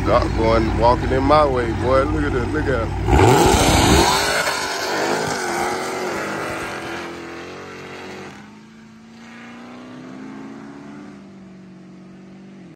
Doc going walking in my way, boy. Look at this. Look at him.